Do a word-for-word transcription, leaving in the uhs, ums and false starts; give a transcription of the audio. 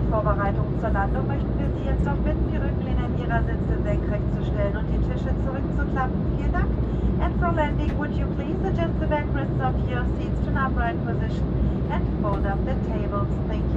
Vorbereitung zur Landung möchten wir Sie jetzt noch bitten, die Rücklehne Ihrer Sitze senkrecht zu stellen und die Tische zurückzuklappen. Vielen Dank. And for landing, would you please adjust the backrests of your seats to an upright position and fold up the tables. Thank you.